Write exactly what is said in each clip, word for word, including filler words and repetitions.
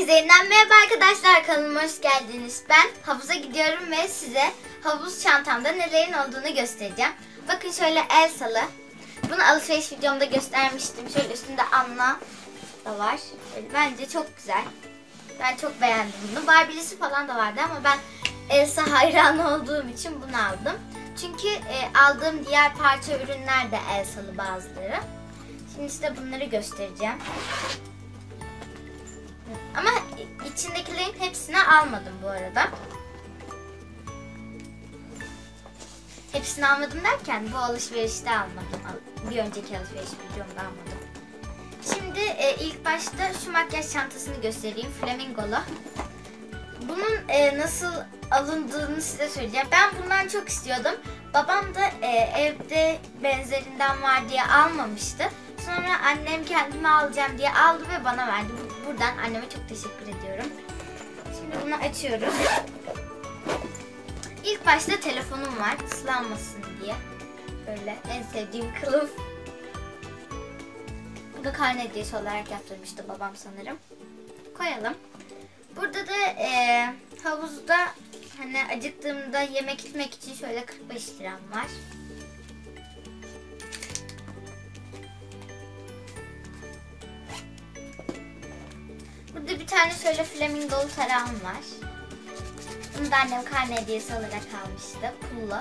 Herkese yeniden merhaba arkadaşlar, kanalıma hoş geldiniz. Ben havuza gidiyorum ve size havuz çantamda nelerin olduğunu göstereceğim. Bakın şöyle Elsa'lı. Bunu alışveriş videomda göstermiştim. Şöyle üstünde Anna da var. Böyle, bence çok güzel. Ben çok beğendim bunu. Barbie'lisi falan da vardı ama ben Elsa hayranı olduğum için bunu aldım. Çünkü e, aldığım diğer parça ürünler de Elsa'lı bazıları. Şimdi size bunları göstereceğim. Ama içindekilerin hepsini almadım bu arada. Hepsini almadım derken bu alışverişte almadım. Bir önceki alışveriş videomda almadım. Şimdi e, ilk başta şu makyaj çantasını göstereyim. Flamingolu. Bunun e, nasıl alındığını size söyleyeceğim. Ben bundan çok istiyordum. Babam da e, evde benzerinden var diye almamıştı. Sonra annem kendime alacağım diye aldı ve bana verdi. Buradan anneme çok teşekkür ediyorum. Şimdi bunu açıyoruz. İlk başta telefonum var, ıslanmasın diye. Böyle en sevdiğim kılıf. Bu da karne hediyesi olarak yaptırmıştı babam sanırım. Koyalım. Burada da e, havuzda hani acıktığımda yemek yitmek için şöyle kırk beş liram var. Burada bir tane şöyle flamingolu tarağım var. Bunu da annem karne hediyesi olarak almıştı. Pullu.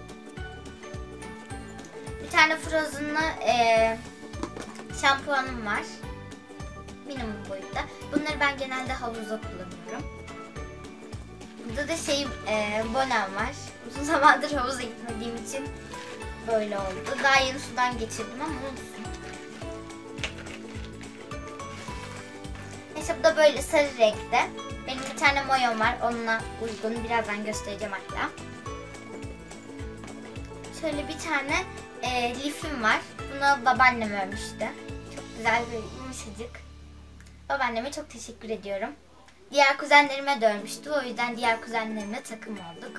Bir tane Frozen'lı e, şampuanım var. Minimum boyutta. Bunları ben genelde havuzda kullanıyorum. Burada da şey e, bonem var. Uzun zamandır havuza gitmediğim için böyle oldu. Daha yeni sudan geçirdim ama olsun. Neyse, bu da böyle sarı renkte. Benim bir tane mayom var. Onunla uygun. Birazdan göstereceğim hatta. Şöyle bir tane e, lifim var. Bunu babaannem örmüştü. Çok güzel ve yumuşacık. Babaanneme çok teşekkür ediyorum. Diğer kuzenlerime de örmüştü. O yüzden diğer kuzenlerimle takım olduk.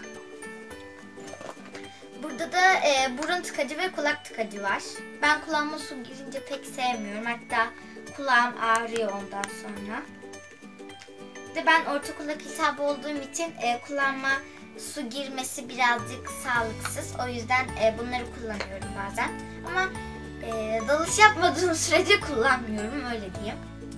Burada da e, burun tıkacı ve kulak tıkacı var. Ben kulağıma su girince pek sevmiyorum. Hatta kulağım ağrıyor ondan sonra. De ben orta kulak iltihabı olduğum için e, kulağıma su girmesi birazcık sağlıksız. O yüzden e, bunları kullanıyorum bazen. Ama e, dalış yapmadığım sürece kullanmıyorum, öyle diyeyim.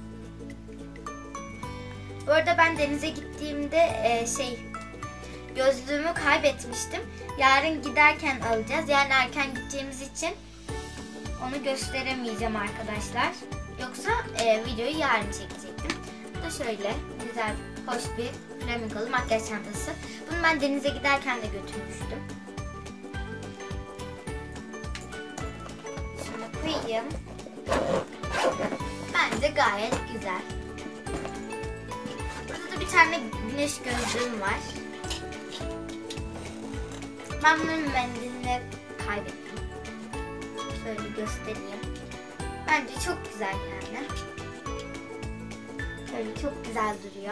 Bu arada ben denize gittiğimde e, şey gözlüğümü kaybetmiştim. Yarın giderken alacağız. Yani erken gideceğimiz için onu gösteremeyeceğim arkadaşlar. Yoksa e, videoyu yarın çekecektim. Bu da şöyle güzel, hoş bir flamingolu makyaj çantası. Bunu ben denize giderken de götürmüştüm. Şöyle koyayım. Bence gayet güzel. Burada da bir tane güneş gözlüğüm var. Ben bunun mendilini kaybettim. Şöyle göstereyim. Bence çok güzel yani. Şöyle çok güzel duruyor.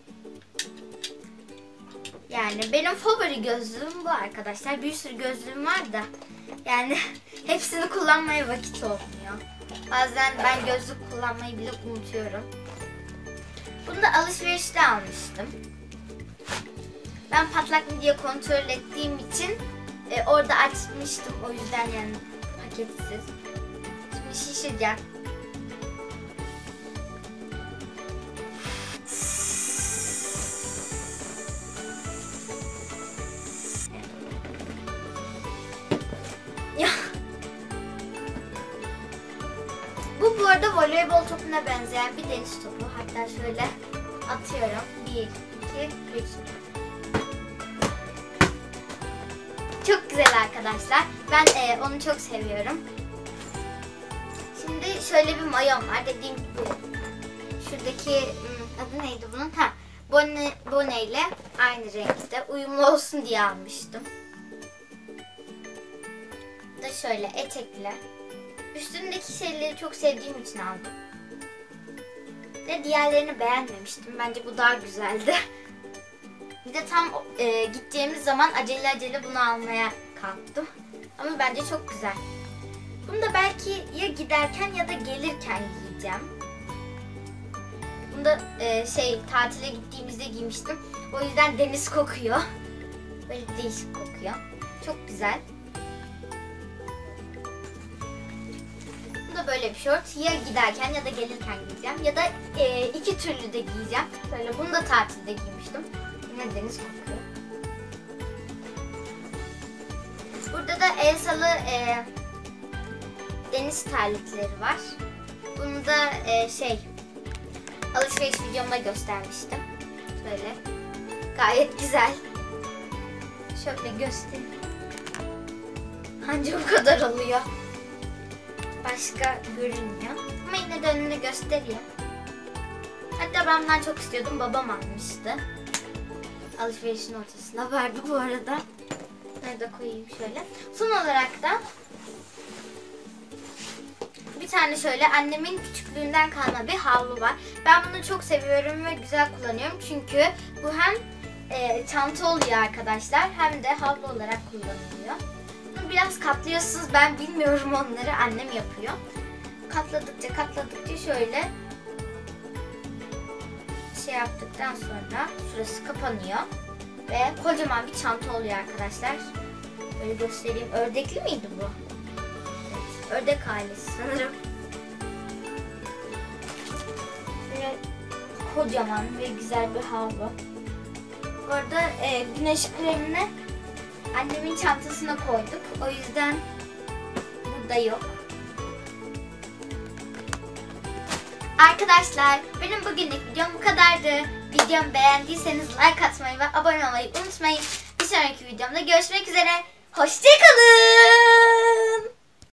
Yani benim favori gözlüğüm bu arkadaşlar. Bir sürü gözlüğüm var da yani hepsini kullanmaya vakit olmuyor. Bazen ben gözlük kullanmayı bile unutuyorum. Bunu da alışverişte almıştım. Ben patlak mı diye kontrol ettiğim için e, orada açmıştım. O yüzden yani paketsiz. Şimdi şişireceğim. Ya. Bu bu arada voleybol topuna benzeyen bir deniz topu. Hatta şöyle atıyorum. Bir, iki, üç. Çok güzel arkadaşlar. Ben e, onu çok seviyorum. Şimdi şöyle bir mayom var. Dediğim gibi şuradaki adı neydi bunun? Ha, bone, bone ile aynı renkte. Uyumlu olsun diye almıştım. Bu da şöyle etekli. Üstündeki şeyleri çok sevdiğim için aldım. Ve diğerlerini beğenmemiştim. Bence bu daha güzeldi. Bir de tam e, gideceğimiz zaman acele acele bunu almaya kalktım. Ama bence çok güzel. Bunu da belki ya giderken ya da gelirken giyeceğim. Bunu Bunu da e, şey tatile gittiğimizde giymiştim. O yüzden deniz kokuyor. Böyle değişik kokuyor. Çok güzel. Bu da böyle bir şort. Ya giderken ya da gelirken giyeceğim. Ya da e, iki türlü de giyeceğim. Böyle bunu da tatilde giymiştim. Yine deniz kokuyor. Burada da Elsa'lı e, deniz terlikleri var. Bunu da e, şey alışveriş videomda göstermiştim. Böyle gayet güzel. Şöyle göstereyim. Anca bu kadar oluyor. Başka görünmüyor. Ama yine de önüne göstereyim. Hatta ben bundan çok istiyordum. Babam almıştı. Alışverişin ortasına vardı bu arada. Nerede koyayım şöyle. Son olarak da bir tane şöyle annemin küçüklüğünden kalma bir havlu var. Ben bunu çok seviyorum ve güzel kullanıyorum. Çünkü bu hem e, çanta oluyor arkadaşlar hem de havlu olarak kullanılıyor. Bunu biraz katlıyorsunuz. Ben bilmiyorum onları. Annem yapıyor. Katladıkça katladıkça şöyle şey yaptıktan sonra şurası kapanıyor. Ve kocaman bir çanta oluyor arkadaşlar. Böyle göstereyim. Ördekli miydi bu? Evet. Ördek ailesi sanırım. Böyle kocaman ve güzel bir havlu. Bu arada e, güneş kremini annemin çantasına koyduk. O yüzden burada yok. Arkadaşlar benim bugünlük videom bu kadardı. Videomu beğendiyseniz like atmayı ve abone olmayı unutmayın. Bir sonraki videomda görüşmek üzere. Hoşçakalın.